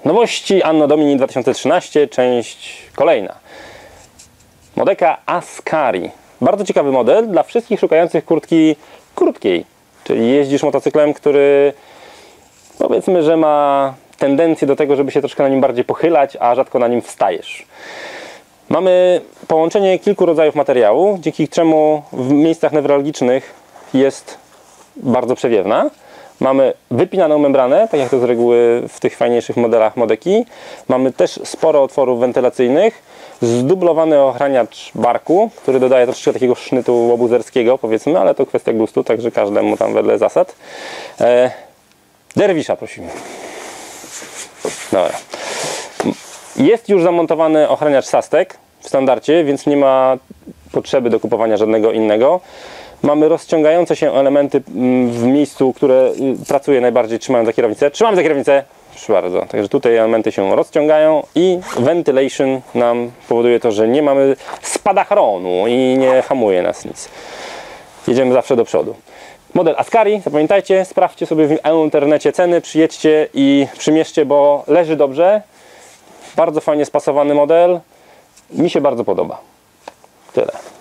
Nowości Anno Domini 2013, część kolejna. Modeka Ascari. Bardzo ciekawy model dla wszystkich szukających kurtki krótkiej. Czyli jeździsz motocyklem, który powiedzmy, że ma tendencję do tego, żeby się troszkę na nim bardziej pochylać, a rzadko na nim wstajesz. Mamy połączenie kilku rodzajów materiału, dzięki czemu w miejscach newralgicznych jest bardzo przewiewna. Mamy wypinaną membranę, tak jak to z reguły w tych fajniejszych modelach Modeki. Mamy też sporo otworów wentylacyjnych, zdublowany ochraniacz barku, który dodaje troszeczkę takiego sznytu łobuzerskiego, powiedzmy, ale to kwestia gustu, także każdemu tam wedle zasad. Derwisza prosimy. Dobra. Jest już zamontowany ochraniacz Sastek w standardzie, więc nie ma potrzeby do kupowania żadnego innego. Mamy rozciągające się elementy w miejscu, które pracuje najbardziej trzymając za kierownicę. Trzymam za kierownicę! Proszę bardzo. Także tutaj elementy się rozciągają i ventilation nam powoduje to, że nie mamy spadochronu i nie hamuje nas nic. Jedziemy zawsze do przodu. Model Ascari, zapamiętajcie, sprawdźcie sobie w internecie ceny, przyjedźcie i przymierzcie, bo leży dobrze. Bardzo fajnie spasowany model. Mi się bardzo podoba. Tyle.